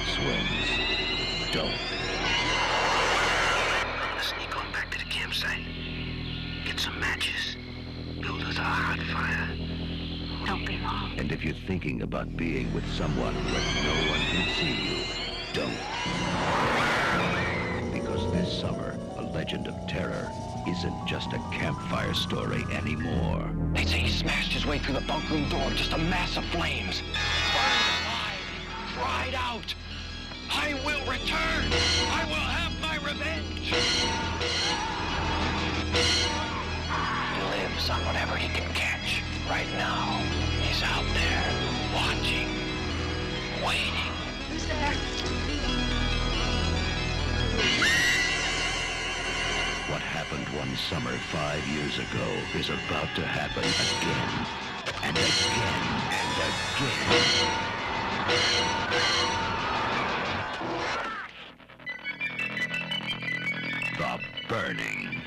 Alex wins. Don't. Sneak on back to the campsite. Get some matches. Build us a hot fire. Don't be long. And if you're thinking about being with someone where no one can see you, don't. Because this summer, A Legend of Terror isn't just a campfire story anymore. They say he smashed his way through the bunk room door, just a mass of flames. Burned alive, cried out, "I will return! I will have my revenge!" He lives on whatever he can catch. Right now, he's out there, watching, waiting. Who's there? What happened one summer 5 years ago is about to happen again, and again, and again. The Burning.